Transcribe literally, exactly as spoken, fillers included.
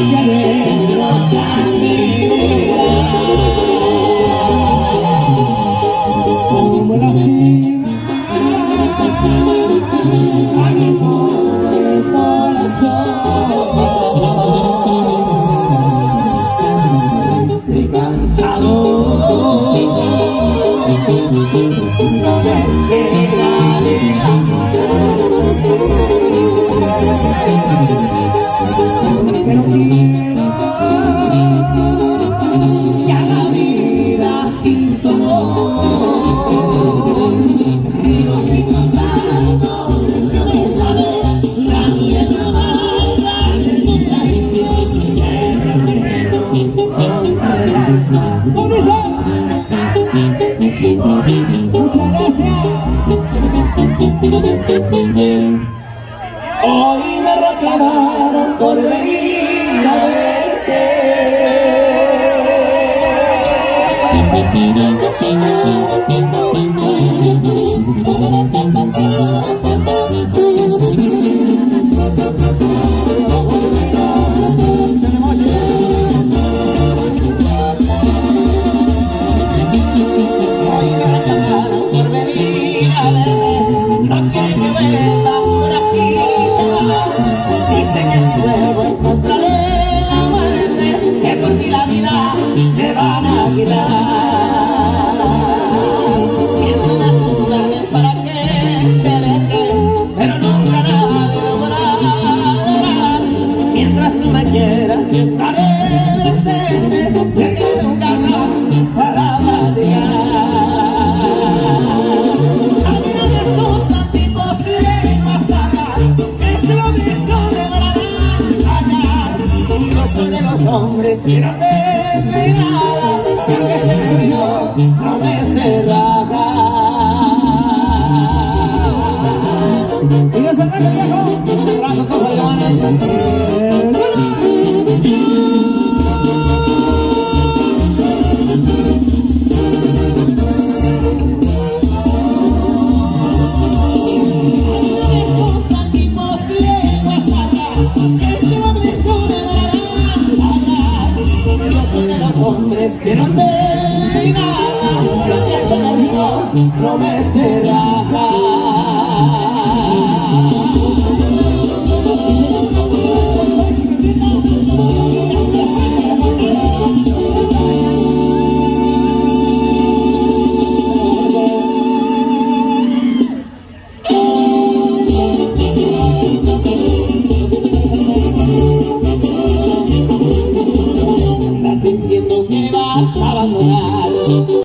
que destrozar mi vida. Como la cima a mi pobre corazón. Estoy cansado, no me espera ni la muerte, porque no quiero ya la vida sin tu amor. Vivo sin pasado, no me sabe la mierda amarga de tu traición. Te quiero con el alma. Muchas gracias. Hoy me reclamaron por venir a verte. Quieras estaré presente, te quedo un caso para platicar. A mí no me gustan tipos lenguas sacar, que se lo mismo de verdad hallar. Yo soy de los hombres que no tengo nada, porque se me olvidó, no me sé rajar. Y yo soy el viejo, rajo con bailones. Hombres que no te nada, lo que se me olvidó, no me sé rajar.